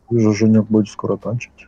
Вижу, Женек будет скоро танчить.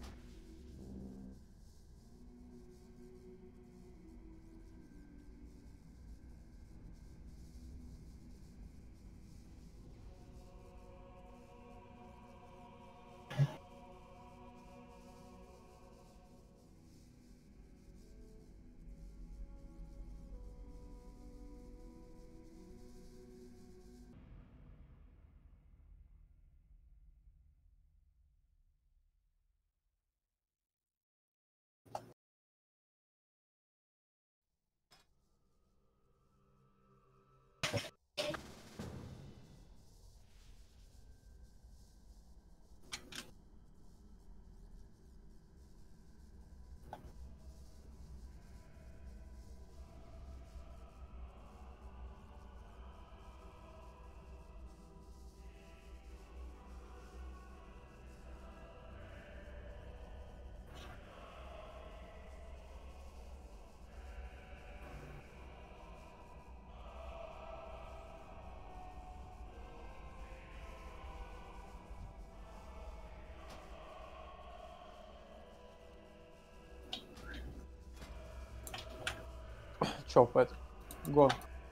Чё, Пэт? Го.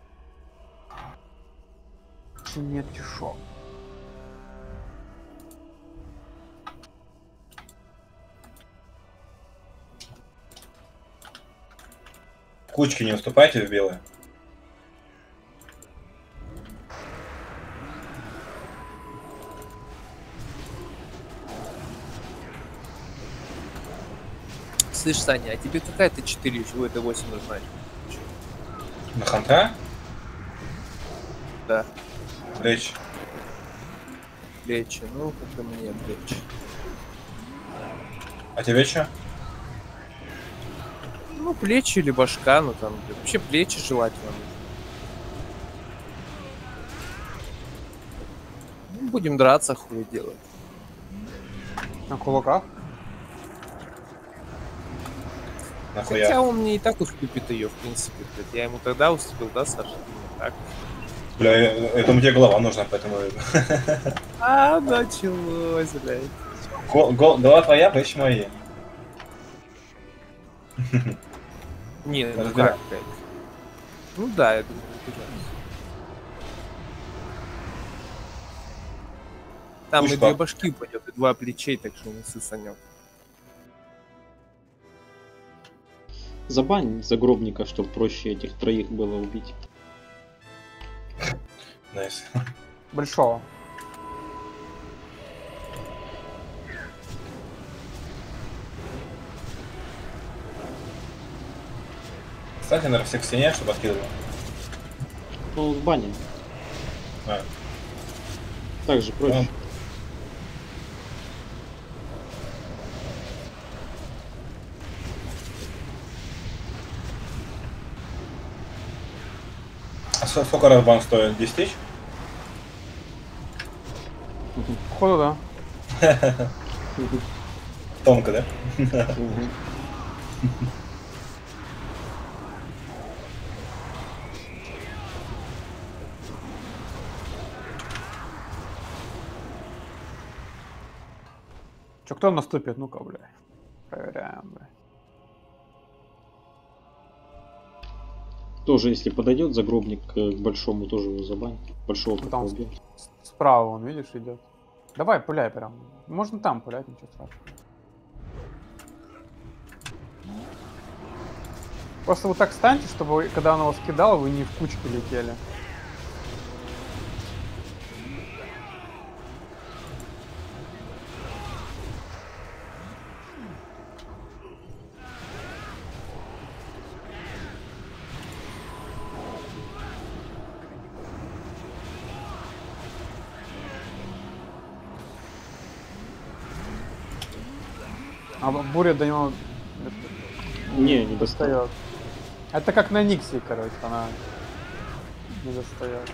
Нет, шо. Кучки не уступайте в белые. Слышь, Саня, а тебе какая Т4 чего это 8 нужна? На ханта? Да. Речь. Плечи, ну как и мне плечи. А тебе что? Ну, плечи или башка, ну там, вообще плечи желательно. Ну, будем драться, хуй делать. На кулаках? Нахуя? Хотя он мне и так уступит ее, в принципе, блядь. Я ему тогда уступил, да, Саша? Не так. Бля, этому тебе голова нужна, поэтому... А, началось, блядь. Голова твоя, плечи мои. Не, ну Разбирай. как, блядь. Ну да, я думаю, разбираюсь. Там и Пушка. 2 башки упадет, и 2 плечей, так что не сысанет. Забань загробника, чтобы проще этих троих было убить. Найс. Большого. Кстати, наверное, всех к стене, чтобы откидывал. Ну, в бане. А. Так же проще. А сколько раз бан стоит? 10 тысяч? Походу, да. Тонко, да? Чё, кто наступит? Ну-ка, бля. Проверяем, бля. Тоже, если подойдет загробник к большому, тоже его забань. Большого Ну, пока там убьет. справа, он, видишь, идет. Давай, пуляй прям. Можно там пулять, ничего страшного. Просто вот так станьте, чтобы когда он вас кидал, вы не в кучку летели. А буря до него Не достает. достает. Это как на Никсе, короче, она не достает.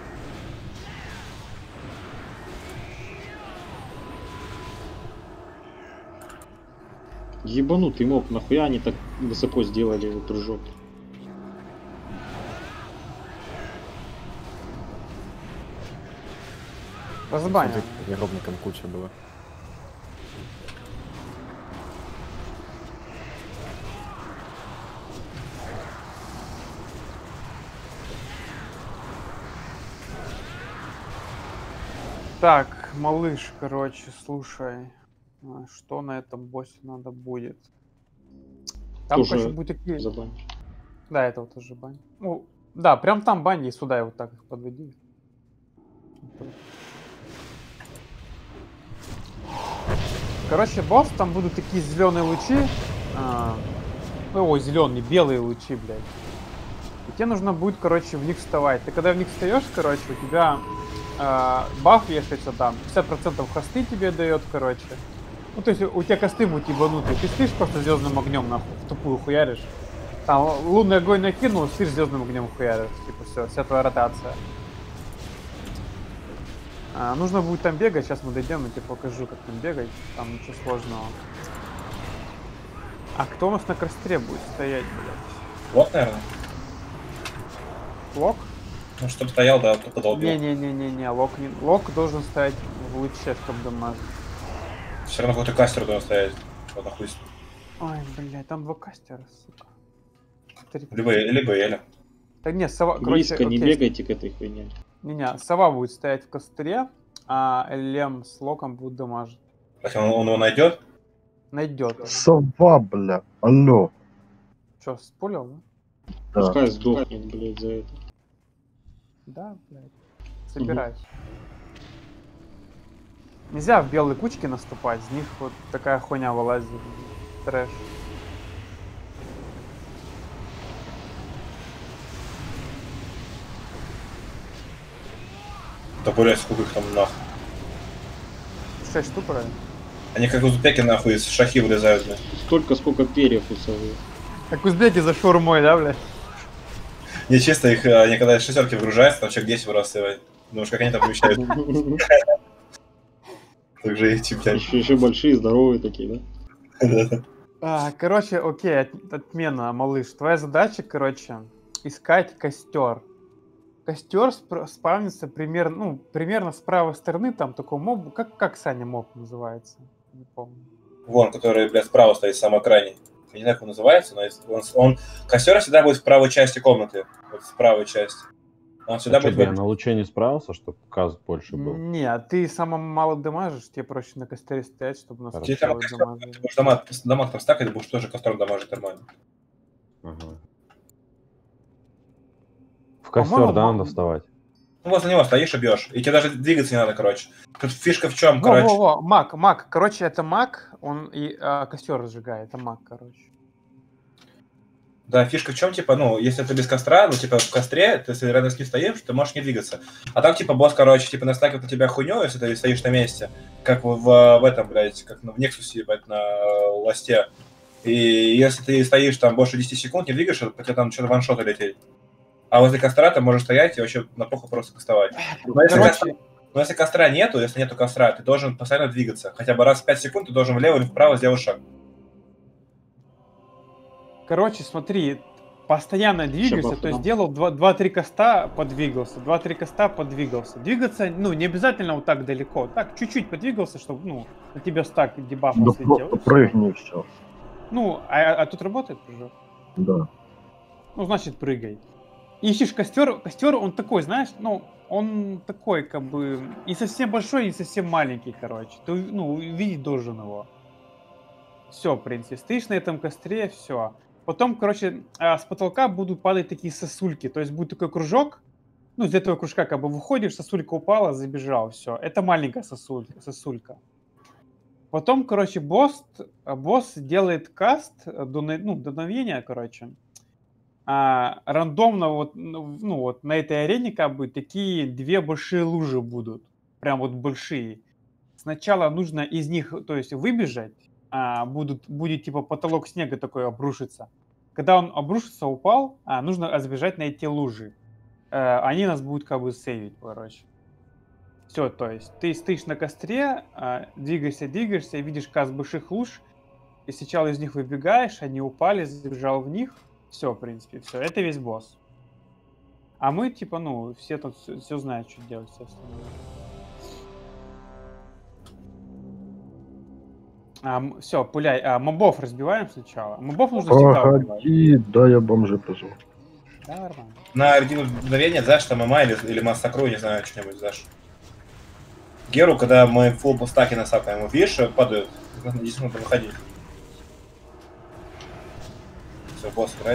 Ебанутый моб, нахуя они так высоко сделали его прыжок? Разбанил. Загробником куча было. Так, малыш, короче, слушай, что на этом боссе надо будет? Там, Тоже короче, будет такие... забань. Да, это вот тоже бань. Ну, да, прям там бань, и сюда и вот так их подведи. Короче, босс, там будут такие зеленые лучи. Ой, зеленые, белые лучи, блядь. И тебе нужно будет, короче, в них вставать. Ты когда в них встаешь, короче, у тебя баф вешается там. 50% хосты тебе дает, короче. Ну, то есть у тебя косты будут ебанутые. Ты стоишь просто звездным огнем, нахуй, в тупую хуяришь. Там лунный огонь накинул, стоишь звездным огнем хуяришь. Типа все, вся твоя ротация. Нужно будет там бегать, сейчас мы дойдем, я тебе покажу, как там бегать, там ничего сложного. А кто у нас на костре будет стоять, блядь? Лок, наверное. Лок? Ну, чтобы стоял, да, только долбил. Не-не-не-не-не, лок должен стоять в луче, чтобы дамажить. Все равно какой-то кастер должен стоять. Вот нахуй. Ой, блядь, там два кастера, сука. Либо Эля. Да не, сова, Близко короче, не окей. бегайте к этой хуйне. Не-не, сова будет стоять в костре, а Лем с локом будет дамажить. Так он его найдет? Найдет. Сова, бля. Алло. Че, спулил, да? Да. Пускай сдохнет, блядь, за это. Да, блядь. Собираюсь. Нельзя в белые кучки наступать, с них вот такая хуйня вылазит. Трэш. Да, блядь, сколько их там нахуй. 6 штук, правильно? Они как узбеки нахуй из шахи вылезают, блядь. Столько, сколько перьев у совы. Как узбеки за шаурмой, да, блядь? Не чисто их, они когда из шестерки выгружаются, там человек 10 вырастывает. Думаешь, как они там помещают? Так же эти, блядь. Еще большие, здоровые такие, да? Короче, окей, отмена, малыш. Твоя задача, короче, искать костер. Костер спавнится примерно с правой стороны, там такой моб. Как Саня моб называется? Не помню. Вон, который, блядь, справа стоит, в самом экране. Я не знаю, как он называется, но он костер всегда будет в правой части комнаты. Вот в правой части. Он всегда будет... Я на луче не справился, чтобы каз больше был? Не, ты самым мало дамажишь, тебе проще на костре стоять, чтобы нас Тебе там костер, ты будешь дамаг там стакать, ты будешь тоже костром дамажить нормально. Ага. В костер, да, надо вставать? Ну, возле него стоишь и бьешь. И тебе даже двигаться не надо, короче. Тут фишка в чем, короче. Маг. Короче, это маг, он и костер разжигает. Это маг, короче. Да, фишка в чем, типа, ну, если ты без костра, ну, типа, в костре, ты если рядом с ним стоишь, ты можешь не двигаться. А так, типа, босс, короче, типа, настакивает на тебя хуйню, если ты стоишь на месте, как в этом, блядь, как в Нексусе, ебать, на ласте. И если ты стоишь там больше 10 секунд, не двигаешься, то тебе там что-то ваншоты лететь. А возле костра ты можешь стоять и вообще на похуй просто кастовать. Но если костра нету, если нету костра, ты должен постоянно двигаться. Хотя бы раз в 5 секунд ты должен влево или вправо сделать шаг. Короче, смотри, постоянно двигайся, то есть сделал 2-3 коста, подвигался, 2-3 коста, подвигался. Двигаться, ну, не обязательно вот так далеко, так, чуть-чуть подвигался, чтобы, ну, на тебя стак дебафом Да слетел. просто прыгни и все. Ну, а тут работает прыжок? Да. Ну, значит, прыгай. Ищешь костер, он такой, знаешь, ну, он такой, как бы, не совсем большой, не совсем маленький, короче. Ты, ну, увидеть должен его. Все, в принципе, стоишь на этом костре, все. Потом, короче, с потолка будут падать такие сосульки, то есть будет такой кружок, ну, из этого кружка как бы выходишь, сосулька упала, забежал, все. Это маленькая сосулька. Потом, короче, босс делает каст, дуновение, короче. Рандомно вот, ну, вот на этой арене как бы такие 2 большие лужи будут. Прям вот большие. Сначала нужно из них, то есть, выбежать. Будет типа потолок снега такой обрушиться. Когда он обрушится, упал, нужно сбежать на эти лужи. Они нас будут как бы сейвить, короче. Все, то есть ты стоишь на костре, двигаешься, и видишь каст больших луж, и сначала из них выбегаешь, они упали, забежал в них. Все, в принципе, все. Это весь босс. А мы, типа, ну, все тут все знают, что делать, все остальное. Все, пуляй. Мобов разбиваем сначала. Мобов нужно всегда убивать. Погоди, да, я бомжа позову. Да, нормально. На один мгновение, знаешь, там ММА или массакру, не знаю, что-нибудь, знаешь. Геру, когда мы фулл стаки насапаем, вот видишь, падают. Здесь надо выходить. Все, босс играть.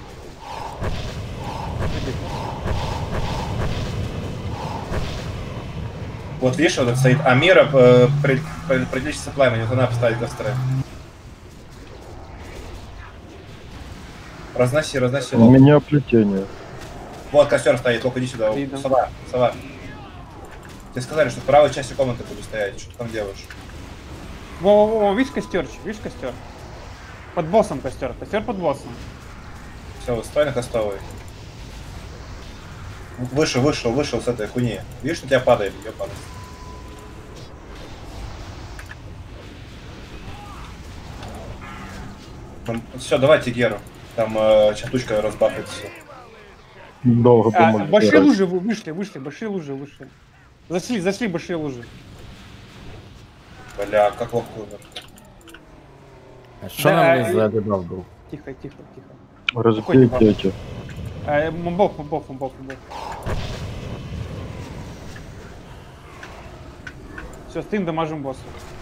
Вот видишь, вот это стоит Амира, приличится пламя, вот она поставит костры. Разноси, разноси. У меня плетение. Вот костер стоит, только иди сюда. Видно. Сова, сова. Тебе сказали, что в правой части комнаты буду стоять. Что ты там делаешь? Во-во-во, видишь костерчик, видишь костер? Под боссом костер, костер под боссом. Все, стой на костовой. Вышел с этой хуйни. Видишь, на тебя падает, ее падает. Все, давайте Геру. Там чатучка разбафает все. Долго думали. Большие лужи вышли, большие лужи вышли. Зашли большие лужи. Бля, как ловко умер. А что Да, нам за дебаф был? Тихо. Разбейте эти. Мобов. Все, стоим, дамажим босса.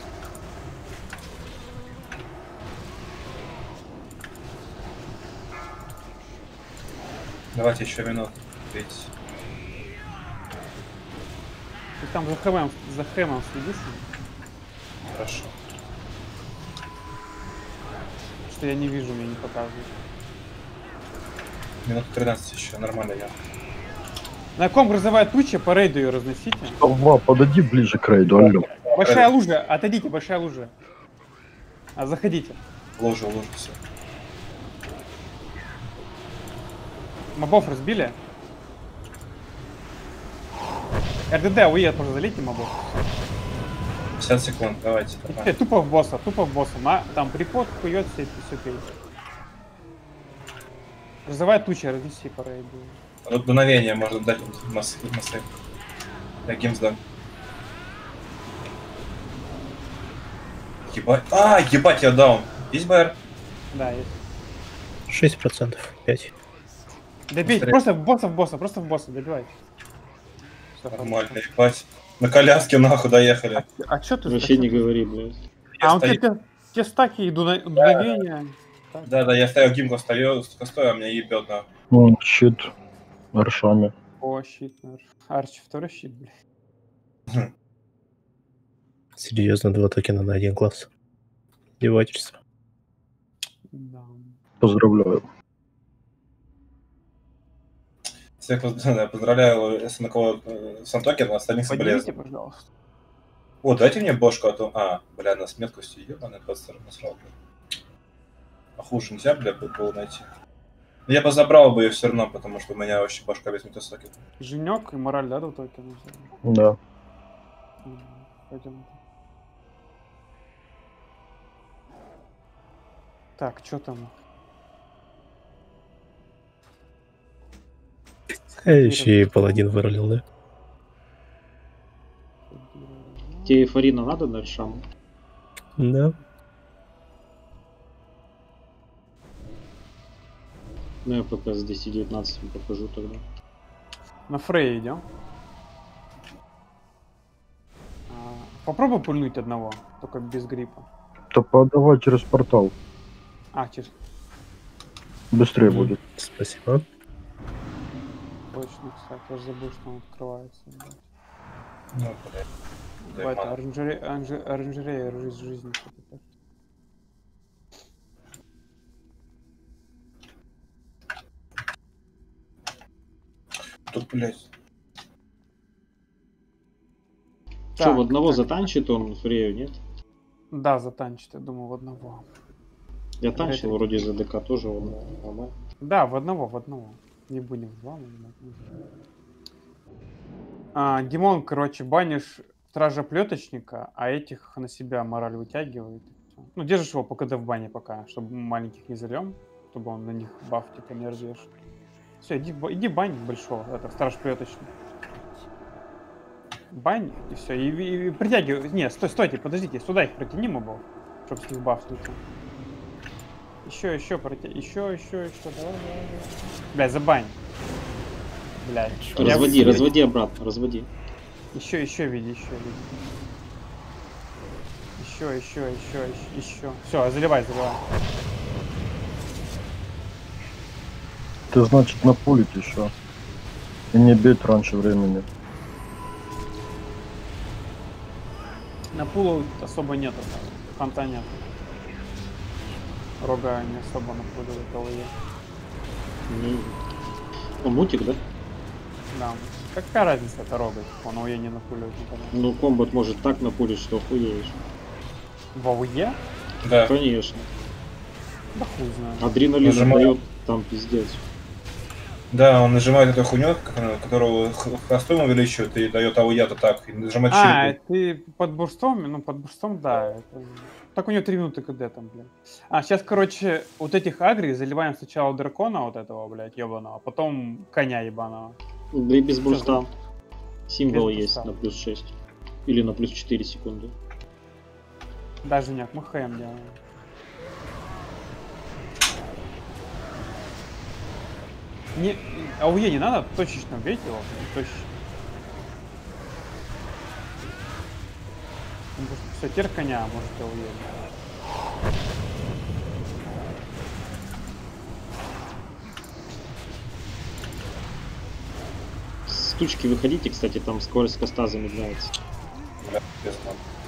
Давайте еще минут 30. Ты там за хэмом следишь? Хорошо. Что я не вижу, мне не показывает. Минут 13 еще, нормально я. На ком грозовая туча, по рейду ее разносите. Ва, подойди ближе к рейду, алло. Большая лужа, отойдите, большая лужа. Заходите. Ложу, все. Мобов разбили. РДД, уед, можно залейте мобов. 50 секунд, давайте. Тупо в босса. Там припод, хует, все пей. Грозовая туча, разнеси по рейду. Тут дуновение можно дать массы. Я геймс дам. Ебать. Ебать, я даун. Есть БР? Да, есть. 6%, 5%. Добейте, просто в босса, добивайте. Всё, Нормально, ебать. На коляске нахуй доехали. А чё ты? Вообще не говори, блядь. А у тебя те стаки и дуновения. Да, я стоял гимку, стою, а меня ебет на. Щит. Аршами. О, щит, Арчи, второй щит, блядь. Серьезно, 2 токена на 1 класс. Издевательство. Да. Поздравляю. Всех поздравляю с Сантокен, остальных Поднимите, соболезную. пожалуйста. О, дайте мне бошку, а то... бля, на сметкости ебаный 20 насрал, бля. А хуже нельзя, бля, было найти. Но я бы забрал бы ее все равно, потому что у меня вообще башка без метасоки. Женек и мораль, да, 2 токена? Да. Пойдем. Так, что там? Еще и паладин выролил, да? Тебе Фарина надо на Аршаму? Да. Ну я пока с 10-19 покажу тогда. На Фрей идем. Попробуй пульнуть одного, только без гриппа. То подавай через портал. Через... Быстрее будет. Спасибо. Точно, кстати, я же забыл, что он открывается. Ну, блядь. Это оранжерея жизни. Тут, блядь. Что, в одного затанчит он Фрею, нет? Да, затанчит, я думаю, в одного. Я танчил вроде за ДК тоже, он нормально. Да, в одного. Не будем в два. Димон, короче, банишь стража плеточника, а этих на себя мораль вытягивает. Ну, держишь его пока в бане пока, чтобы маленьких не залем, чтобы он на них баф типа не развешивал. Все, иди бань большого, это страж плеточник. Бань, и все, и притягивай. Не, стойте, подождите, сюда их протяни мобов, чтобы с них баф слетел. Еще протяни, еще, давай. Блядь, забань. Блядь. Разводи обратно, разводи. Еще види, еще. Еще. Все, заливай. Ты, значит, напулить еще. И не бить раньше времени. На пулу особо нету, фонта нет. Рога не особо напуливает ОВЕ. Ну, он мутик, да? Да. Какая разница, это рога, он ОВЕ не напуливает никогда. Ну, комбат может так напулить, что охуеешь. В ОВЕ? Да. Конечно. Да хуй знает. Адреналин Нажимаю. дает, там пиздец. Да, он нажимает эту хуйню, которую хвостом увеличивает и дает ауя-то так, и нажимает черепу. Ты под бурстом? Ну, под бурстом, да. Так у него 3 минуты КД там, блядь. Сейчас, короче, вот этих агри заливаем сначала дракона вот этого, блядь, ебаного, а потом коня ебаного. Да и без бурста. Символ Без есть бурста. на плюс 6. Или на плюс 4 секунды. Даже нет, мы ХМ делаем. АУЕ не надо, точечно бейте его, точечно. Все, теперь коня можете АУЕ. С тучки выходите, кстати, там скорость коста замедляется. Да, честно.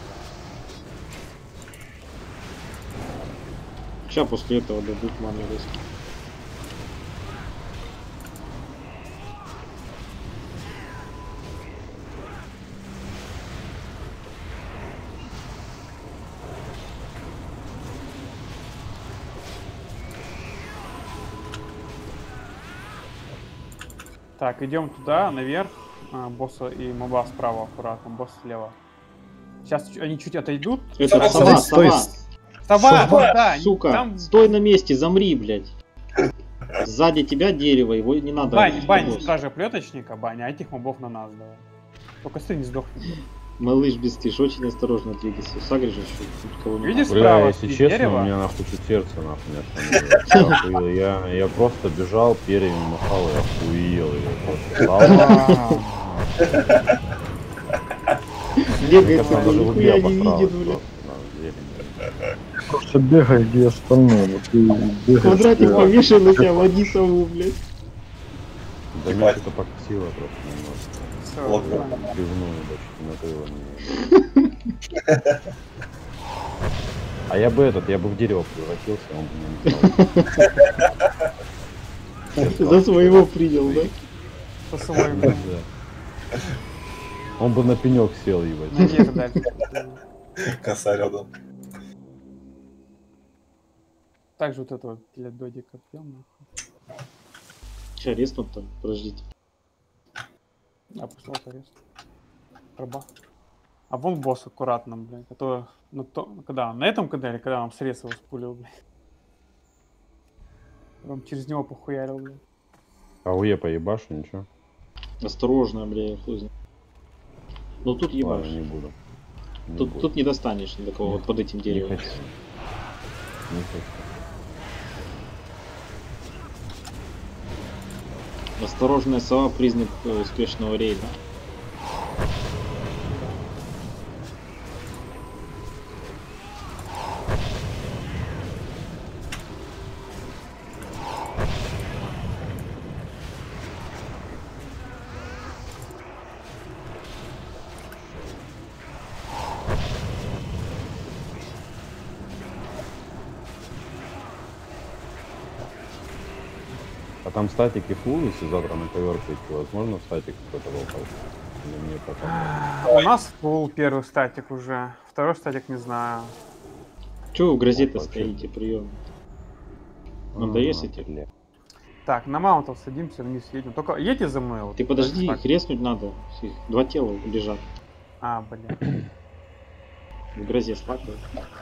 Сейчас после этого дадут маме резко. Так, идем туда, наверх. Босса и моба справа аккуратно, босс слева. Сейчас они чуть отойдут. Это Стой, сова. Сова, да, Сука, там... стой на месте, замри, блядь. Сзади тебя дерево, его не надо. Бань стража плеточника, Баня, а этих мобов на нас давай. Только ты не сдохни. Малыш бесстыж, очень осторожно двигайся. Сагри же кого не Видишь? надо. Бля, Справа если стоит честно, дерево. у меня нахуй чуть сердце нахуй не остановилось. Я просто бежал, перьями махал и охуел. Бегает, нихуя не видит, блядь. Просто бегай, где остальные. Вот ты бегаешь. Квадратик где- повешен на тебя, лови сову, блядь. Да меня что-то покосило просто немножко. Всё, Вот. нормально. Пивную, да, что-то накрыло меня. А я бы в дерево превратился, он бы меня не За своего принял, да? По своему. Да. Он бы на пенек сел, ебать. Наверх дальше. Коса рядом. Также вот этого для додика пьем. Ща резнут там, подождите. А, пошел порез. Пробах. А вон босс аккуратно, блядь. А то, когда на этом КД или когда нам срез его спулил, блядь. Прям через него похуярил, блядь. АУЕ поебашу, ничего. Осторожно, бля, хуй знает. Ну тут ебашь. Ладно, не буду. Не буду. Тут не достанешь ни до кого, вот под этим Не деревом. хочу. Не хочу. Осторожная сова признак успешного рейда. А там статики фул, если завтра на ковер прийти, возможно статик какой-то волкал? Или мне пока? У нас фул первый статик уже. Второй статик не знаю. Чего вы в грозе-то Вообще. стоите, прием? Надоесите? Бля. Так, на маунтов садимся, вниз едем. Только едьте за мной. Вот. Ты подожди, Так. их резнуть надо. Их 2 тела лежат. А, блин. В грозе слакают.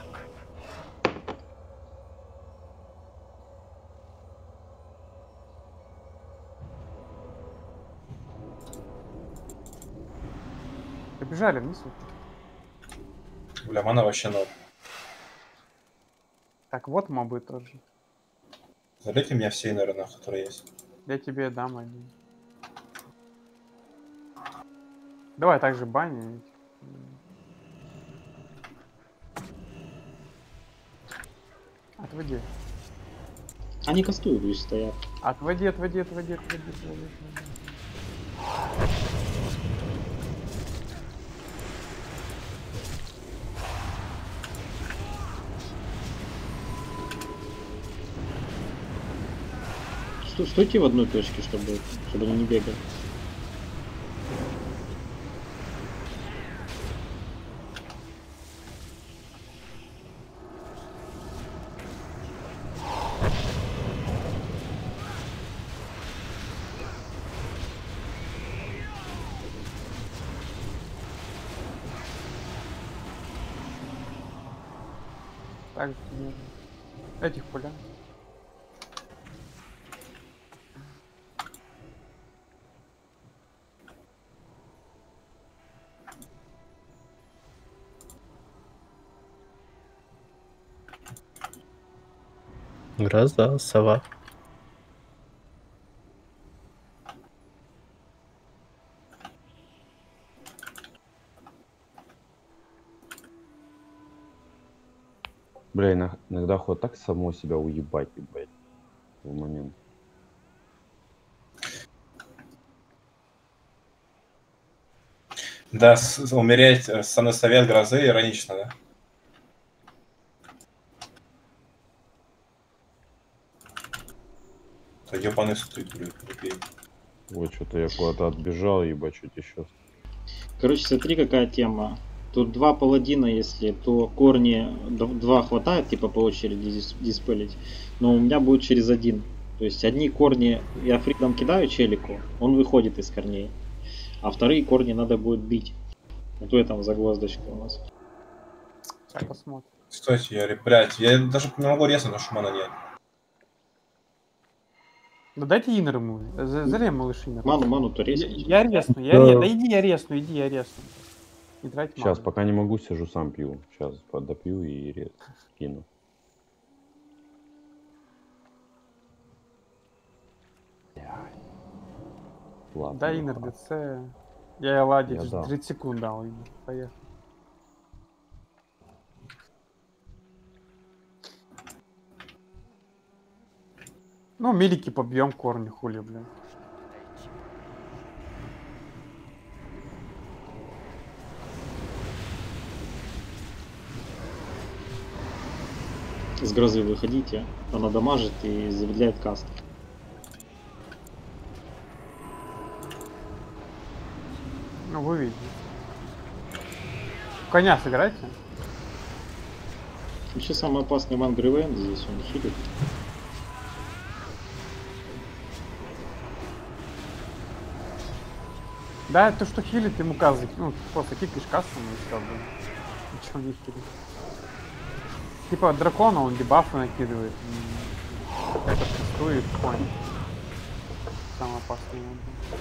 Побежали вниз. Вот. Бля, мана вообще ноль. Так, вот мобы тоже. Залейте меня все, наверное, которые есть. Я тебе дам один. Давай также бани. Отводи. Они кастуют, видишь, стоят. Отводи. Отводи. Стойте в одной точке, чтобы они не бегали. Так, этих пуля. Гроза, сова. Бля, иногда хоть так само себя уебать, ебать. В момент. Да, умереть на совет грозы иронично, да? Да ебаный стыд, блядь, тупей. Вот что-то я куда-то отбежал, ебать, чуть еще. Короче, смотри, какая тема. Тут два паладина, если, то корни два хватает, типа по очереди диспелить. Но у меня будет через один. То есть одни корни я фридом кидаю челику, он выходит из корней. А вторые корни надо будет бить. Вот в этом загвоздочка у нас. Сейчас посмотрим. Стойте, блядь, я даже не могу резать, потому что мана нет. Да дайте инер ему. Залей, малыш, инер. Ману-то резать. Я ресну. Да иди я ресну. Не трать Сейчас, ману. пока не могу, сижу сам пью. Сейчас допью и кину. Ладно. Да, инер ДЦ. Я Ладе Я дал. 30 секунд дал. Поехали. Ну, милики побьем корни, хули, блядь. С грозы выходите, она дамажит и замедляет каст. Ну, вы видите. Коня сыграйте. Вообще самый опасный ман Гривен здесь, он хилит. Да, то, что хилит, ему казы. Ну, просто кикаешь кастом и все, блин. Ничего не хилит. Типа от дракона он дебафы накидывает. Этот кастует конь. Самый опасный момент.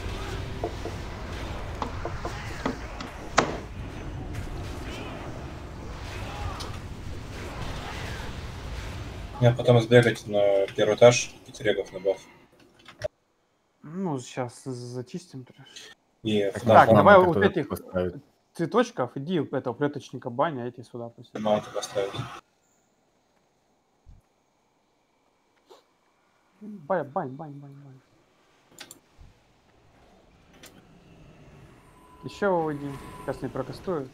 Мне потом сбегать на первый этаж, пятерегов на баф. Ну, сейчас зачистим трэш. И Так, на давай Мама, вот которая этих поставит. цветочков, иди этого плеточника баня, а эти сюда пусть. маунты поставить. Бань. Еще выводи. Сейчас не прокастую.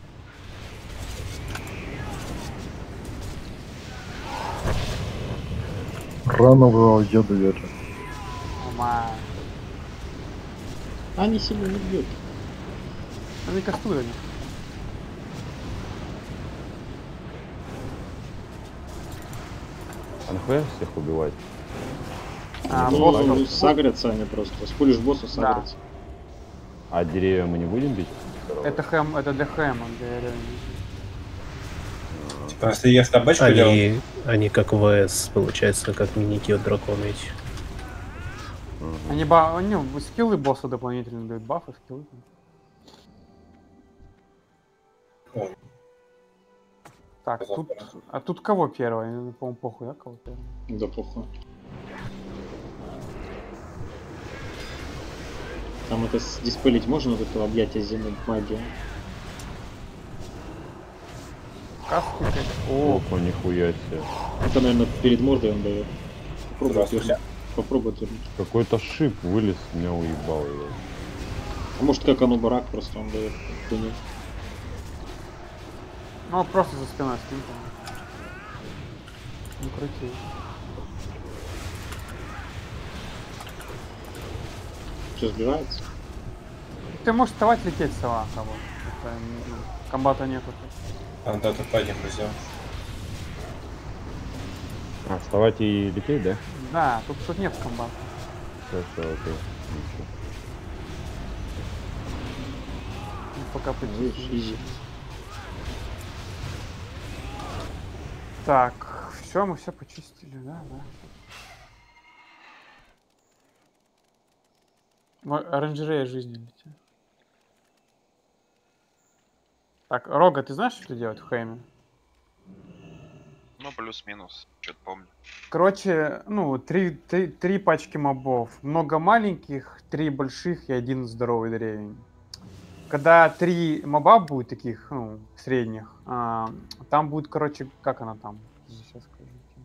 Рано вы я доверю. Ома. Они сильно не бьют. Они кастуют. А нахуя всех убивать? Ну, сагрятся они просто. Спулишь боссу, сагрятся. А деревья мы не будем бить? Это хэм, это для хэма, для реально. Типа, если я с табачкой делал, Они как ВС, получается, как миники от дракона эти. Они скиллы босса дополнительно дают, бафы, скиллы. Ой. Так, тут кого первого? Я, по-моему, похуй, да, кого первого? Да похуй. Там это диспелить можно, вот это объятие зимы магии? Каски. О, Опа, нихуя себе. Это, наверное, перед мордой он дает. Попробуй Здравствуйте. отвернуть. Попробуй отвернуть. Какой-то шип вылез, меня уебал его. А может, как оно барак просто он дает? Хуйню. ну просто за спиной скинь там. Не крути. Что, сбивается? Ты можешь вставать, лететь сова, как бы. Это, ну, комбата нету. А, да, тут падик взял. А, вставать и лететь, да? Да, тут нет комбата. Все, окей. Ничего. Ну, пока Видишь, почти. изи. Так, все, мы все почистили, да. Оранжерея жизни летит. Так, Рога, ты знаешь, что делать в Хейме? Ну, плюс-минус, что-то помню. Короче, ну, три пачки мобов. Много маленьких, 3 больших и 1 здоровый древень. Когда 3 моба будет таких, ну, средних, там будет, короче, как она там? Сейчас скажу.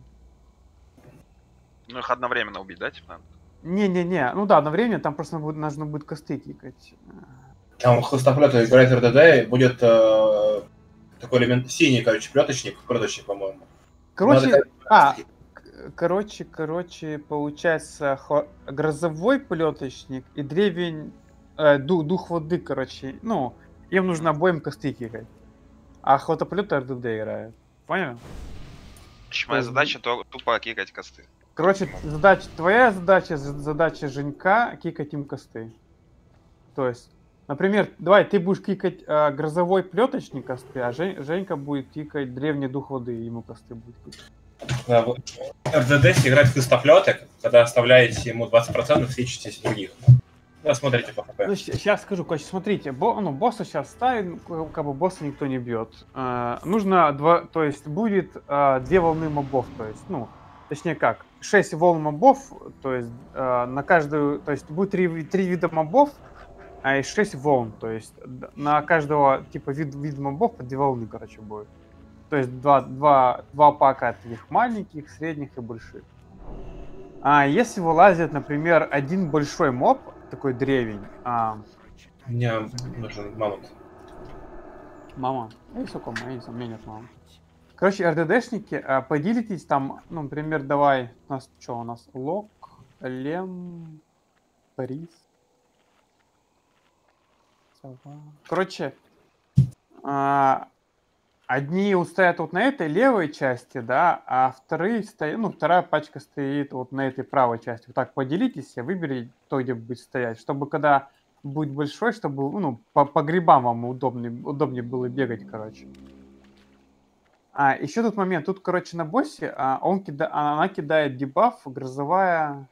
Ну, их одновременно убить, да, типа? Надо? Не-не-не, ну да, одновременно там просто нужно будет косты кикать. Там хлыстоплет играет РДД, и будет такой элемент синий, короче, плеточник, по-моему. Короче, Надо- короче, получается грозовой плеточник и древень, дух воды, короче, ну, им нужно обоим косты кикать. А хлотоплет РДД играет. Понял? Моя задача тупо кикать косты. Короче, твоя задача Женька кикать им косты. То есть, например, давай ты будешь кикать грозовой плеточник косты, а Женька будет кикать древний дух воды, и ему косты будут кикать. Да, вот. РДД играет в хлыстоплеты, когда оставляете ему 20%, свечитесь других. Ну, смотрите по ХП. Сейчас скажу, короче, смотрите, босса сейчас ставим, как бы босса никто не бьет. Нужно то есть будет 2 волны мобов, то есть, ну, точнее как, 6 волн мобов, то есть на каждую, то есть будет 3 вида мобов, а и 6 волн, то есть на каждого типа вид мобов по 2 волны, короче, будет. То есть два пака таких маленьких, средних и больших. А если вылазит, например, один большой моб, такой древень. Мне нужен мамонт. Мама. Я все кома, я не нет мамы. Короче, РДДшники, поделитесь там, ну, например, давай, у нас что, у нас Лок, Лем, Парис. Короче, одни стоят вот на этой левой части, да, а вторые стоят, ну, вторая пачка стоит вот на этой правой части. Вот так поделитесь, выберите то, где будет стоять, чтобы когда будет большой, чтобы, ну, по грибам вам удобнее было бегать, короче. Еще тут момент, тут, короче, на боссе она кидает дебаф, грозовая...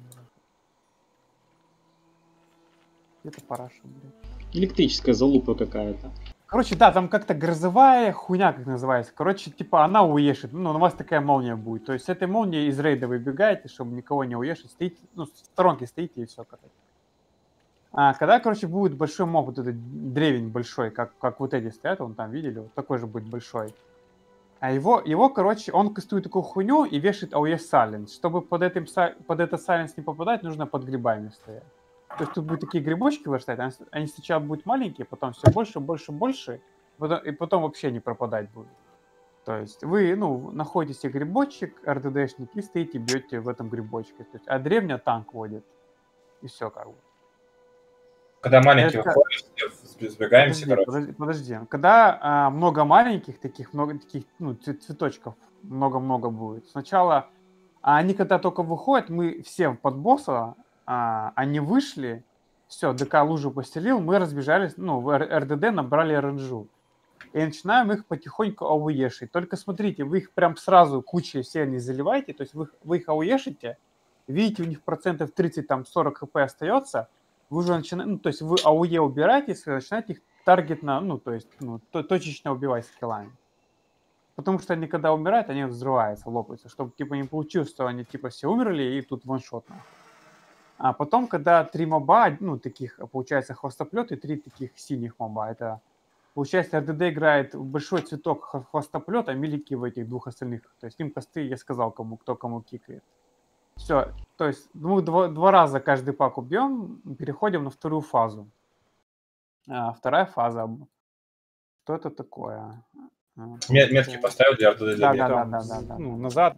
Где-то параша, блядь. Электрическая залупа какая-то. Короче, да, там как-то грозовая хуйня, как называется. Короче, типа она уешит, ну, у вас такая молния будет. То есть с этой молнией из рейда выбегаете, чтобы никого не уешить, стоите, ну, в сторонке стоите и все, короче. Когда, короче, будет большой моб, вот этот древень большой, как вот эти стоят, вон там, видели, вот такой же будет большой. А его, короче, он кастует такую хуйню и вешает AOE Silence. Чтобы под это Silence не попадать, нужно под грибами стоять. То есть тут будут такие грибочки вырастать, они сначала будут маленькие, потом все больше, и потом вообще не пропадать будут. То есть вы, ну, находите себе грибочек, РДДшник, и стоите, бьете в этом грибочке. То есть, а древня танк водит. И все как бы. Когда маленький выходишь, сбегаемся, короче. Подожди. Когда много маленьких, много таких, ну, цветочков, много-много будет. Сначала, они когда только выходят, мы все под босса, они вышли, все, ДК лужу постелил, мы разбежались, ну, в РДД набрали РНЖу. И начинаем их потихоньку ауешить. Только смотрите, вы их прям сразу кучей все не заливаете, то есть вы их ауешите, видите, у них процентов 30, там, 40 хп остается, вы уже начинаете, ну, то есть вы АУЕ убираете, начинаете их таргетно, ну, то есть, ну, точечно убивать скиллами. Потому что они, когда умирают, они взрываются, лопаются, чтобы, типа, не получилось, что они, типа, все умерли, и тут ваншот. А потом, когда 3 моба, ну, таких, получается, хвостоплет и 3 таких синих моба, это, получается, РДД играет в большой цветок хвостоплет, а милики в этих 2 остальных. То есть им косты я сказал, кто кому кикает. Все, то есть 2 раза каждый пак убьем, переходим на 2-ю фазу. 2-я фаза. Что это такое? Метки поставил для РДД для Да. Ну, назад.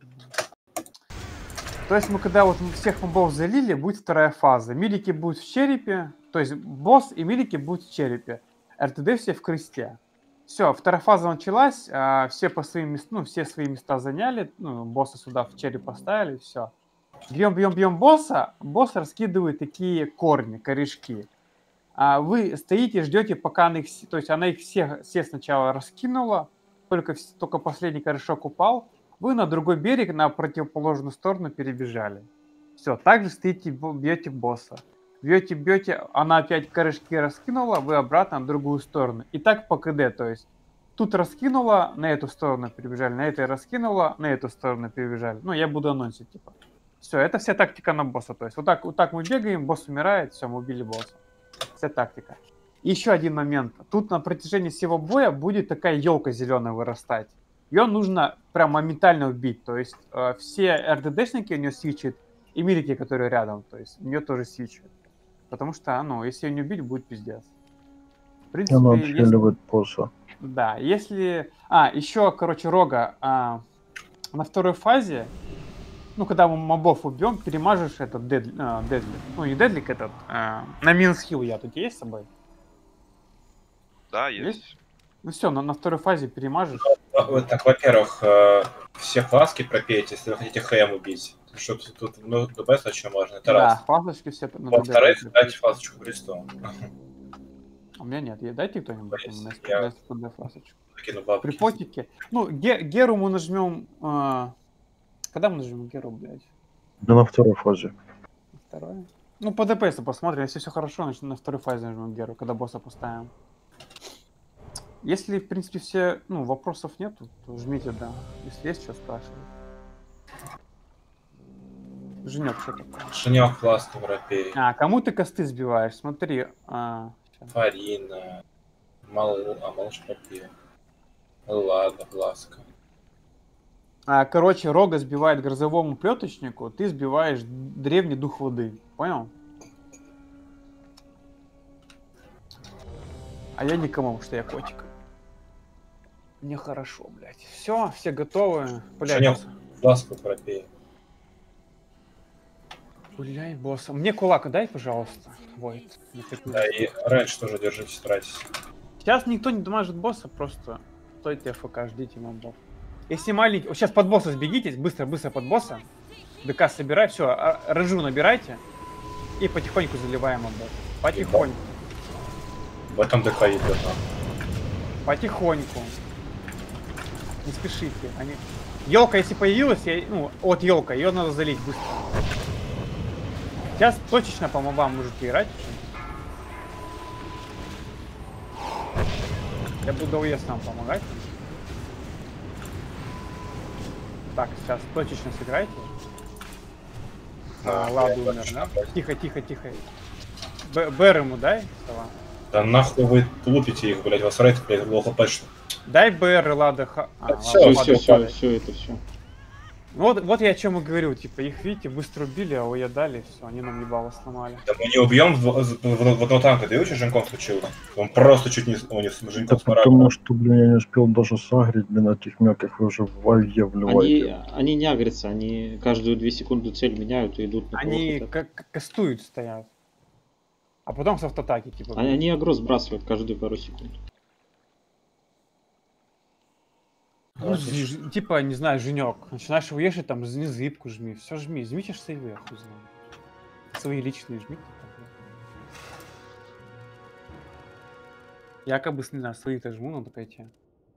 То есть мы когда вот всех мобов залили, будет 2-я фаза. Милики будут в черепе, то есть босс и милики будут в черепе. РТД все в кресте. Все, 2-я фаза началась, все по своим местам, ну, все свои места заняли, ну, босса сюда в череп поставили, все. Бьем босса, босс раскидывает такие корни, корешки. А вы стоите, ждете, пока она их, то есть она их все сначала раскинула, только последний корешок упал, вы на другой берег, на противоположную сторону перебежали. Все, также стоите, бьете босса. Бьете, она опять корешки раскинула, вы обратно на другую сторону. И так по КД, то есть тут раскинула, на эту сторону перебежали, на этой раскинула, на эту сторону перебежали. Ну, я буду анонсить, типа. Все, это вся тактика на босса. То есть вот так мы бегаем, босс умирает, все, мы убили босса. Вся тактика. И еще один момент. Тут на протяжении всего боя будет такая елка зеленая вырастать. Ее нужно прям моментально убить. То есть все РДДшники у нее свичат, и милики, которые рядом, то есть у нее тоже свичат. Потому что, ну, если ее не убить, будет пиздец. В принципе, Она отстреливает босса. Да, если... еще, короче, Рога на 2-й фазе, ну, когда мы мобов убьем, перемажешь этот Дедли. Ну, не Дедлик этот, на минус хил я тут есть с собой? Да, есть. Ну все, на 2-й фазе перемажешь. Так, во-первых, все фласки пропейте, если вы хотите ХМ убить. Что тут, ну, ДБС очень можно, это Да, раз. фласочки все. Во-вторых, дайте фласочку кресту. У меня нет. Дайте кто-нибудь Я фласочку. кину бабки. При потике. Ну, Геру мы нажмем... Когда мы нажмем Геру, блядь? Да на 2-й фазе. 2-й? Ну, по ДПС посмотрим. Если все хорошо, значит на 2-й фазе нажмем Геру, когда босса поставим. Если, в принципе, все, ну, вопросов нету, то жмите, да. Если есть, что спрашивать. Женек, что такое? Женек фласки европей. Кому ты косты сбиваешь? Смотри. Фарина. Малыш пропил. Ладно, фласка. Короче, Рога сбивает грозовому плеточнику, ты сбиваешь древний дух воды. Понял? А я никому, потому что я котик. Мне хорошо, блядь. Все готовы. Женек фласку пропей. Гуляй, босса. Мне кулак дай, пожалуйста. Войт. Да, и раньше тоже держитесь, тратите. Сейчас никто не дамажит босса, просто стойте АФК, ждите мобов. Если маленький... Сейчас под босса сбегитесь, быстро под босса. ДК собирай, все, рыжу набирайте. И потихоньку заливаем мобов. Потихоньку. В этом ДК идет. Потихоньку. Не спешите. Елка, если появилась, вот елка, ее надо залить быстро. Сейчас точечно по мобам можете играть. Я буду ОЕС нам помогать. Так, сейчас точечно сыграйте. Ладно, умер, да? Тихо. БР ему дай. Да нахуй вы лупите их, блядь, вас рейд, блядь, плохо почти. Дай БР, Лада. Все, это все. Вот я о чем и говорю, типа, их, видите, быстро убили, а ОЕ дали, все, они нам ебало сломали. Да мы не убьем в одного танка, ты очень Женьков случил? Он просто чуть не Женьков Потому что, блин, я не успел даже сагрить, блин, этих мелких, вы уже в валье вливаете. Они не агрятся, они каждую 2 секунды цель меняют и идут на Они как кастуют стоят. А потом с автоатаки, типа. Они агро сбрасывают каждые пару секунд. Ну, типа, не знаю, Женек. Начинаешь его ешать, там, зыбку жми. Все жми. Жмите ж сейвы, хуй знает. Свои личные жмите. Я как бы, не знаю, свои-то жму, надо пойти.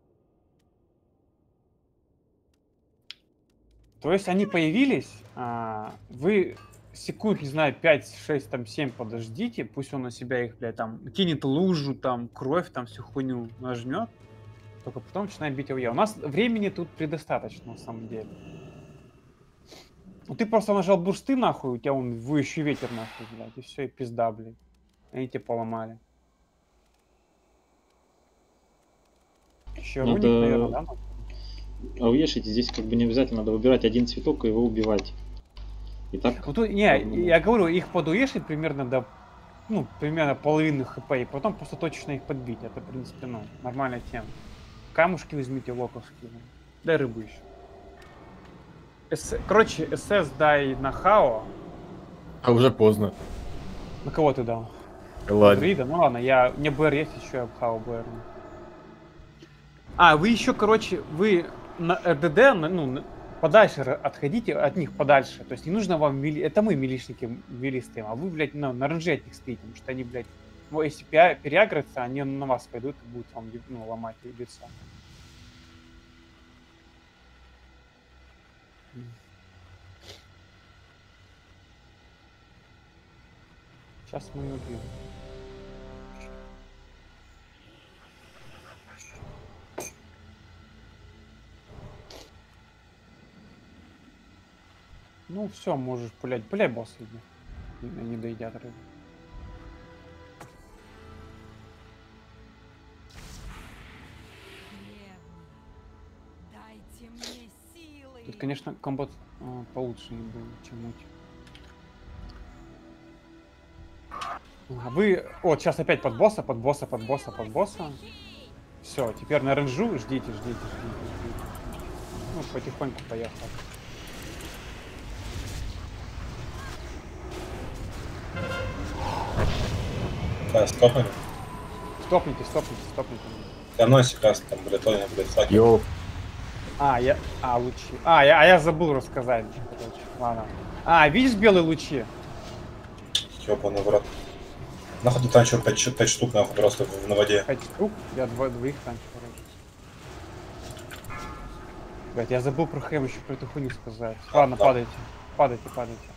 То есть они появились, вы секунд, не знаю, 5, 6, там, 7 подождите, пусть он на себя их, блядь, там, кинет лужу, там, кровь, там, всю хуйню нажмет. Только потом начинает бить ОЕ. У нас времени тут предостаточно, на самом деле. Ну ты просто нажал бурсты нахуй, у тебя он воющий ветер нахуй, блядь, и все, и пизда, блядь. Они тебя поломали. Еще руник, наверное, да? А уешить здесь как бы не обязательно, надо выбирать один цветок и его убивать. И так... Ну, тут, не, я говорю, их подуешить примерно до, ну, примерно половины хп, и потом просто точечно их подбить. Это, в принципе, ну, нормальная тема. Камушки возьмите, локовские. Дай рыбу еще. Короче, СС дай на Хао. А уже поздно. На кого ты дал? Ладно. Дрида? Ну ладно, мне БР есть еще, я в Хао БР. А, вы еще, короче, вы на РДД, ну, подальше отходите от них подальше. То есть не нужно вам это мы милишники ввели стоим, а вы, блядь, на ранже от них стоите, потому что они, блядь, ну, если переагрятся, они на вас пойдут и будут вам, ну, ломать лицо. Сейчас мы ее убьем. Ну все, можешь пулять. Пуляй босса, иди. Не доедят рыбу. Тут, конечно, комбат получше не был, чем муть. А вы... Вот, сейчас опять под босса. Все, теперь на ренжу ждите. Ну, потихоньку поехал. Да, стопнули. Стопните. Я носик раз там, блядь, Тоня, блядь, флаки. Йоу. Лучи. Я забыл рассказать. Короче. Ладно. Видишь белые лучи? Ёбаный в рот. Нахуй ты танчил 5 штук, нахуй, просто на воде. 5 штук? Я двоих танчу, короче. Блять, я забыл про хэм еще про эту хуйню сказать. Ладно, да. Падайте.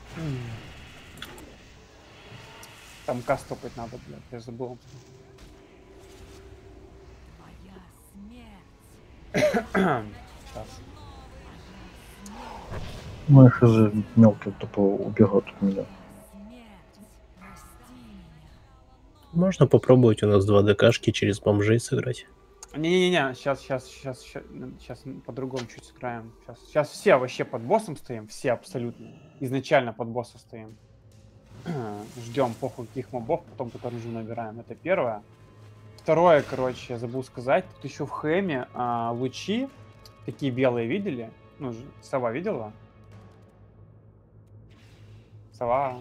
Там каст топать надо, блядь, я забыл. Сейчас. Ну, их из мелкие тупо убегают от меня. Можно попробовать у нас 2 ДКшки через бомжей сыграть. Не-не-не, сейчас по-другому чуть сыграем. Сейчас все вообще под боссом стоим, все абсолютно. Изначально под босса стоим. Ждем похуй каких мобов, потом только ружу набираем. Это первое. Второе, короче, я забыл сказать. Тут еще в хэме лучи такие белые видели? Ну, сова видела? Сова.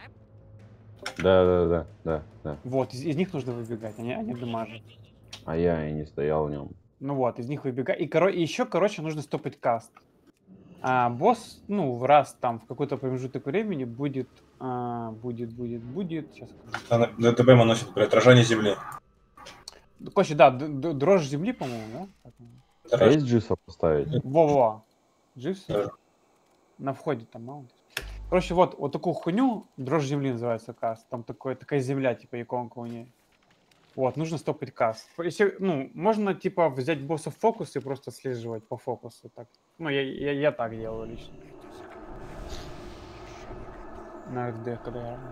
Да. Вот, из них нужно выбегать, они дамажат. А я и не стоял в нем. Ну вот, из них выбегать. И еще, короче, нужно стопать каст. Босс, ну, в раз там в какой-то промежуток времени будет. Сейчас скажу. ДТБ наносит при отражении земли. Короче, да, дрожь земли, по-моему, да? А есть джиса поставить? Во-во. Дживс? Да. На входе там маунт. Короче, вот такую хуйню, дрожь земли называется каст. Там такая земля, типа иконка у нее. Вот, нужно стопать каст. Если, ну, можно, типа, взять босса в фокус и просто слеживать по фокусу. Так. Ну, я так делаю лично. На РД, когда я...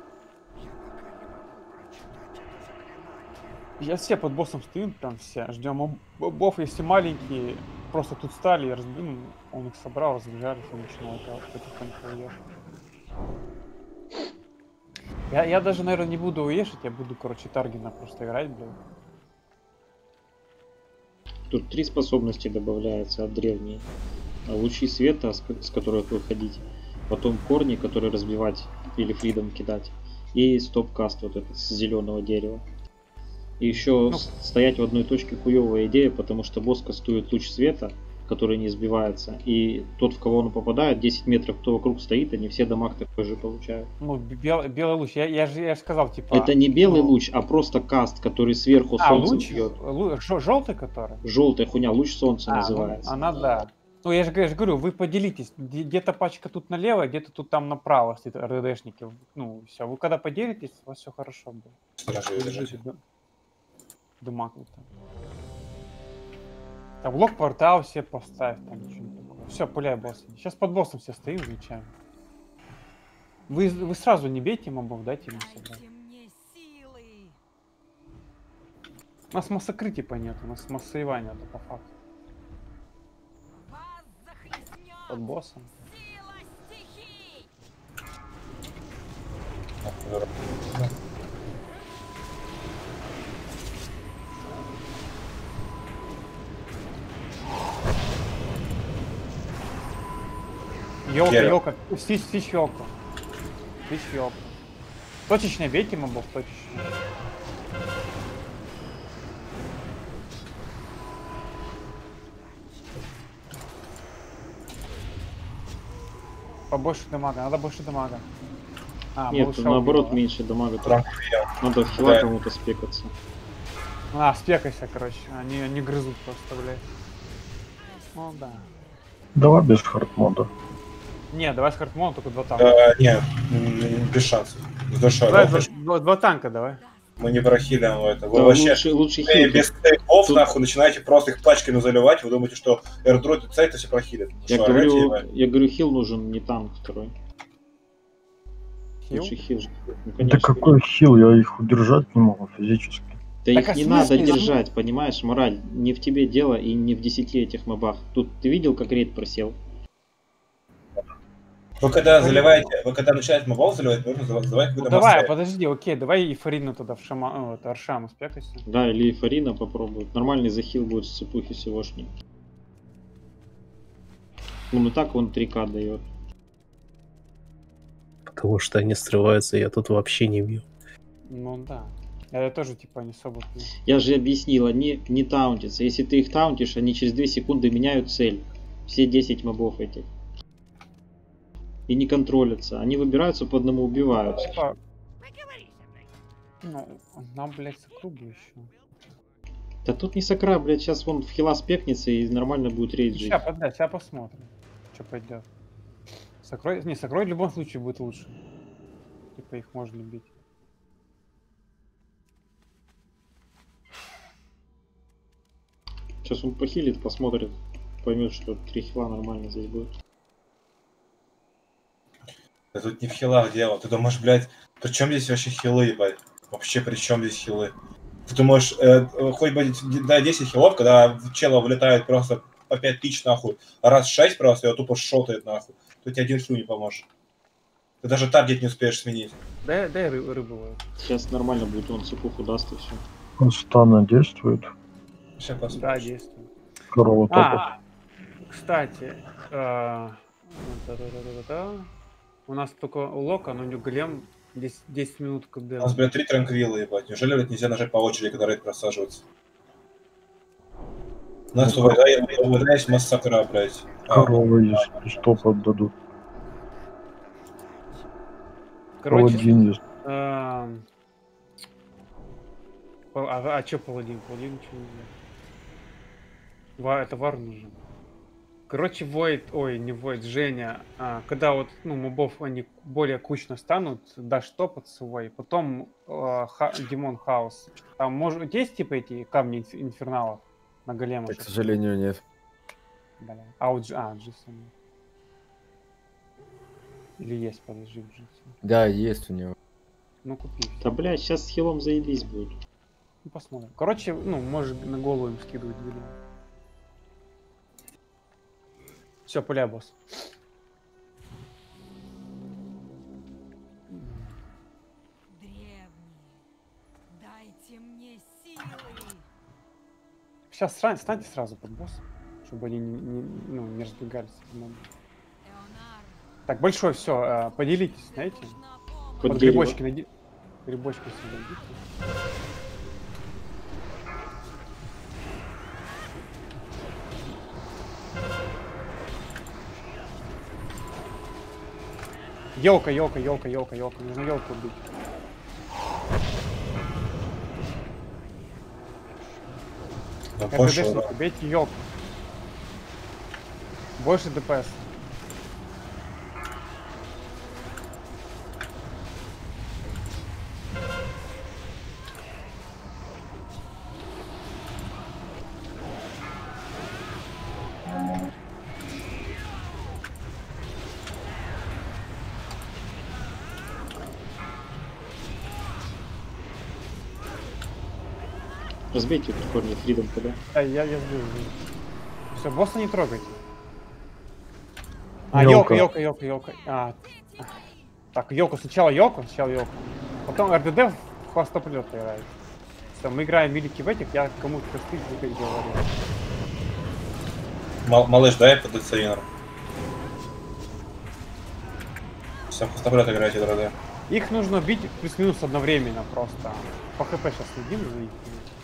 Я все под боссом стоим, там все. Ждем мобов, если маленькие, просто тут стали и разбил, он их собрал, разбежались и начинал потихоньку уехать. Я даже, наверное, не буду уешить, я буду, короче, Таргина просто играть, блядь. Тут 3 способности добавляются от древней. Лучи света, с которых выходить. Потом корни, которые разбивать или фридом кидать. И стоп-каст вот этот с зеленого дерева. И еще стоять в одной точке хуевая идея, потому что босс кастует луч света, который не сбивается. И тот, в кого он попадает, 10 метров, кто вокруг стоит, они все дамаг такой же получают. Ну, белый луч, я же сказал, типа... Это не белый луч, а просто каст, который сверху солнце бьет. Желтый который? Желтая хуйня, луч солнца называется. Ну, она да. Ну, я же говорю, вы поделитесь. Где-то пачка тут налево, где-то тут там направо стоит РДшники. Ну, все. Вы когда поделитесь, у вас все хорошо будет. Дамаг вот там. Там блок портал все поставь, там ничего не такое. Все, пуляй босса. Сейчас под боссом все стоим, изучаем. Вы сразу не бейте мобов, дайте ему собрать. У нас массакры типа нет, у нас массоевание это по факту. Под боссом. Ёлка, Дерево. ёлка, стич ёлку. Стич ёлку. Точечно бейте мобов, точечно. Побольше дамага, надо больше дамага. А, Нет, малыша наоборот, убила. меньше дамага. Трамп Надо в хила Да. кому-то спекаться. А, спекайся, короче. Они грызут просто, блядь. Ну да. Давай без хардмода. Не, давай с хардмоном только два танка. Не, без шансов. С душой. Давай Лохаш, два танка, давай. мы не прохилим это. Вы Да, вообще лучше вы хил. без тейпов Тут- нахуй начинаете просто их пачками заливать. Вы думаете, что airdrop и сайт все прохилят. Я Что, орете, говорю, хил нужен, не танк второй. Хил? Лучше хил. Ну, Да конечно. какой хил, я их удержать не могу физически. Да Так их а не в надо смысле? держать, понимаешь, мораль. Не в тебе дело и не в 10 этих мобах. Тут ты видел, как рейд просел? Вы когда заливаете, вы когда начинаете мобов заливать, нужно заливать Ну, какую-то давай, массу. подожди, окей, давай и Фарину тогда в шама, это Аршаму спекайся. Да, или Фарина попробует. Нормальный захил будет с цепухи всегошней. Ну так он 3К дает. Потому что они срываются, я тут вообще не бью. Ну да. Я тоже типа не особо пью. Я же объяснил, они не таунтятся. Если ты их таунтишь, они через 2 секунды меняют цель. Все 10 мобов этих. И не контролятся. Они выбираются по одному, убиваются. Типа... Ну, нам, блядь, сокруги еще. Да тут не сакра, блядь, сейчас вон в хила спекнется и нормально будет рейд жить. Сейчас посмотрим, что пойдет. Сокрой... Не, сокрой в любом случае будет лучше. Типа их можно бить. Сейчас он похилит, посмотрит, поймет, что 3 хила нормально здесь будет. Да тут не в хилах дело. Ты думаешь, блядь, при чем здесь вообще хилы, ебать? Вообще при чем здесь хилы? Ты думаешь, хоть бы да, 10 хилов, когда в чела вылетает просто по 5000 нахуй, раз 6 просто, его тупо шотает нахуй. Тут тебе один хил не поможет. Ты даже таргет не успеешь сменить. Дай рыбу. Сейчас нормально будет, он цепуху даст и все. Констанно действует. Сейчас посмотрим. Да, действует. Корова топа. Кстати, да-да-да-да-да. У нас только у Лока, но у него голем 10 минут У КД. нас, блядь, 3 транквилла, ебать. Неужели, блядь, нельзя нажать по очереди, когда рейд просаживается? У нас у ВД есть массакра, блядь. Коровы есть, стоп отдадут. Короче, Паладин есть. а что паладин? Паладин ничего не знаю. Это вар нужен. Короче, Войд, ой, не Войд, Женя, когда вот, ну, мобов они более кучно станут, дашь топот свой, потом Демон Хаус. Там может есть типа эти камни инферналов на голема? К сожалению, нет. Бля. А вот Джисон. Или есть, подожди, Джисон. Да, есть у него. Ну купи. Да, блядь, сейчас с хилом заебись будет. Ну, посмотрим. Короче, ну, может на голову им скидывать голем. Все, пуляй, босс. Древние, дайте мне силы. Сейчас станьте сразу под босс, чтобы они не разбегались. Эонар, Так, большой, все, поделитесь, знаете? Под Под дерево. грибочки найди. Грибочки сюда идите. Елка. Нужно елку убить. Да Это пошел, ДДшники, бейте елку. Больше ДПС. Разбейте тут корни Фридом тогда. Да, я сбил. Все, босса не трогайте. А, Ёлка. елка. Так, елку сначала елку. Потом РДД в хвостоплет играет. Все, мы играем великий в этих, я кому-то косты говорю. Малыш, дай под децинер. Все, хвостоплет играете, дорогая. Их нужно бить плюс-минус одновременно просто. По хп сейчас следим за их.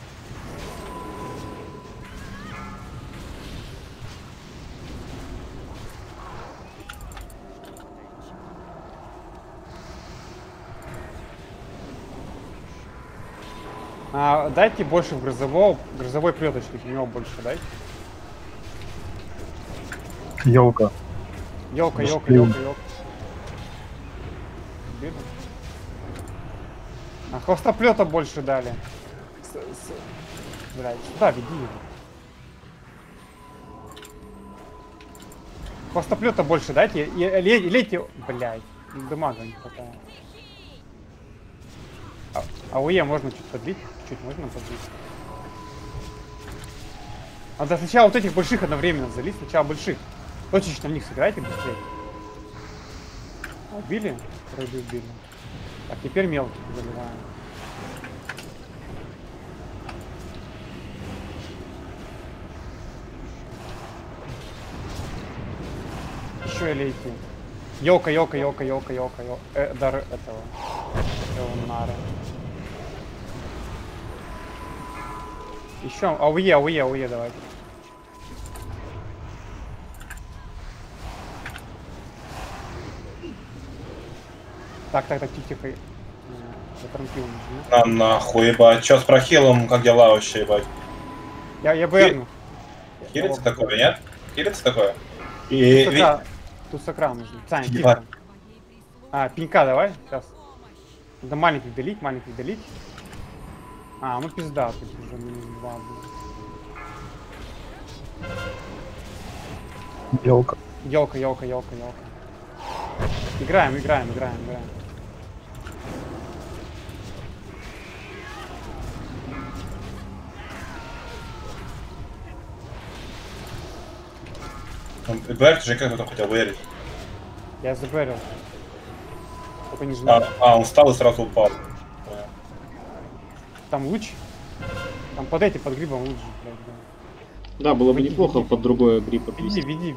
Дайте больше грозовой плеточки, у него больше дайте. Ёлка. Елка. Успел. А хвостоплета больше дали. Блядь, сюда веди его. Хвостоплета больше дайте и лейте. Блядь, дамага не хватает. АОЕ можно чуть подлить? Чуть можно подлить. Надо сначала вот этих больших одновременно залить, сначала больших. Точечно в них сыграйте быстрее. Убили? Вроде убили. Так, теперь мелких заливаем. Еще лейте. Елка. Дар этого. Нары. Еще АУЕ давайте. Так, тихо. Затрампил. А нахуй, ебать. Чё с прохилом, как дела вообще, ебать? Я бэрну. Хилится такое, нет? Хилится такое? И... Тут сакра нужно. Саня, Ебать. тихо. Пенька давай, сейчас. Надо маленьких долить. Ну пизда, тут уже минус 2 будет. Ёлка. Елка. Играем. Бэр, ты же как кто хотел вырить? Я забэрил. Только не жму. Он встал и сразу упал. Там луч. Там под грибом луч, блядь, да. Да, было бы Веди, неплохо веди. под другой гриб отвести. Веди.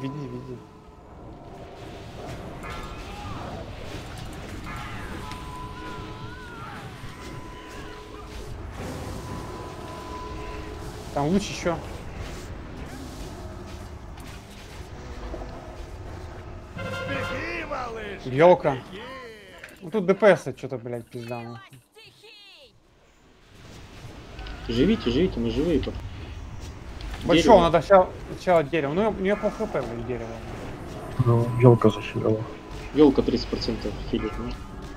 Там луч еще. Елка. Ну тут ДПС что-то, блядь, пизда. Нахуй. Живите, мы живые пока. Большого Дерево. надо сначала дерево. Ну, у нее пол хп, блядь, дерево. Ну, ёлка захилила. Елка 30% хилит, ну.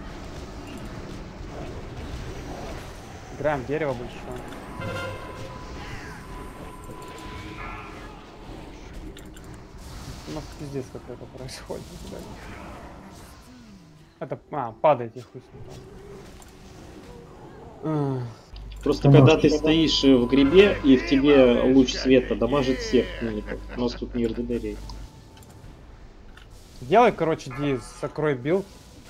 Играем дерево большое. У нас пиздец какой-то происходит. Блядь. Это, падайте хуй. Просто когда ты стоишь в грибе и в тебе луч света дамажит всех миликов. У нас тут не РДД. Делай, короче, закрой билд.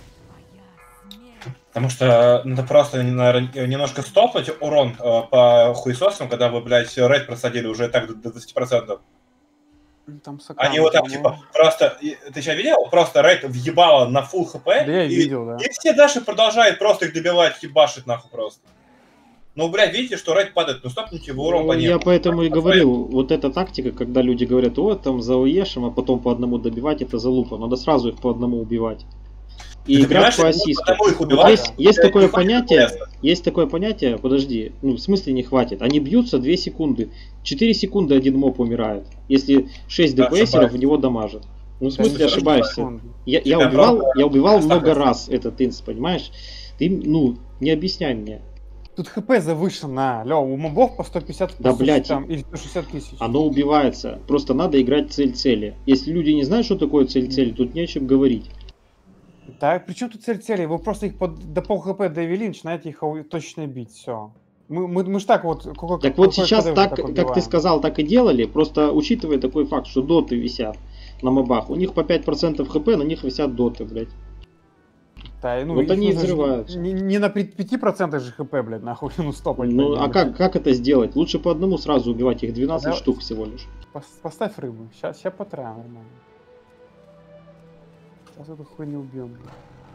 Потому что надо просто, наверное, немножко стопнуть урон по хуесосам, когда вы, блядь, рейд просадили уже так до 20%. Там Они вот так, типа, просто... Ты сейчас видел? Просто рейд въебало на full хп. Да я видел, да. И все дальше продолжают просто их добивать, ебашить нахуй просто. Ну, блядь, видите, что рейд падает, ну стопните его урон по нему. Я поэтому и говорил, вот эта тактика, когда люди говорят, вот там за ОЕшем, а потом по одному добивать, это залупа. Надо сразу их по одному убивать. И Ты играть по понимаешь, ассисту. потому их Вот убивать, есть такое не хватит понятие, подожди, ну в смысле не хватит. Они бьются 2 секунды. 4 секунды один моб умирает. Если 6 Да, ДПСеров в него дамажат. Ну в смысле Конечно, ошибаешься. Я Тебя убивал просто- много раз этот инс, понимаешь? Ты, ну, не объясняй мне. Тут хп завышено. Лё, у мобов по 150 Да, блядь. там, или 160 тысяч. Оно убивается. Просто надо играть цель цели. Если люди не знают, что такое цель цели, тут не о чем говорить. Да, при чем тут цель цели? Вы просто их до пол хп довели, начинаете их точно бить, все. Мы ж так вот... Так вот сейчас так, как ты сказал, так и делали, просто учитывая такой факт, что доты висят на мобах, у них по 5% хп, на них висят доты, блядь. Да, ну, вот их они и нужно же взрываются. Не на 5% же хп, блядь, нахуй, ну стопать. Ну, блядь, а как это сделать? Лучше по одному сразу убивать, их 12 Да. штук всего лишь. Поставь рыбу, сейчас потраем нормально. Сейчас эту хуйню убьем, блядь.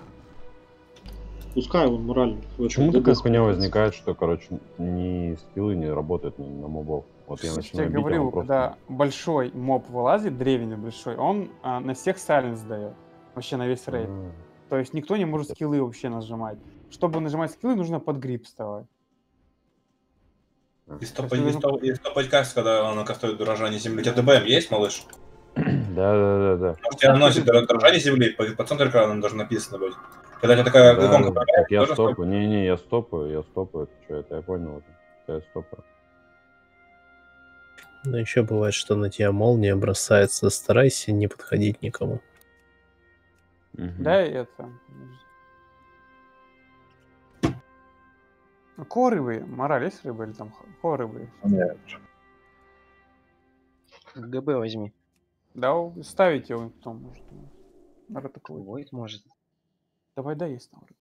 Пускай он морально. Почему такая хуйня возникает, что, короче, ни скиллы не работают на мобов? Вот я Я начинаю тебе бить, а говорил, он просто... когда большой моб вылазит, древний большой, он на всех сайленс дает. Вообще на весь рейд. А, То есть никто не может скиллы вообще нажимать. Чтобы нажимать скиллы, нужно под гриб вставать. И стопать каст, когда он кастует дрожание земли. У тебя ДБМ есть, малыш? Да. У тебя наносит дрожание земли, по центру экрана должно написано быть. Когда у тебя такая иконка Так появляется, я тоже стопаю. Не, я стопаю. Это что, это я понял. Это я стопаю. Но еще бывает, что на тебя молния бросается. Старайся не подходить никому. Да, и это... Кого рыбы? Мораль есть рыба или там кого рыбы? Нет. ГБ возьми. Да, ставите его потом, может. Народ такой. Войт может. Давай, да, есть там.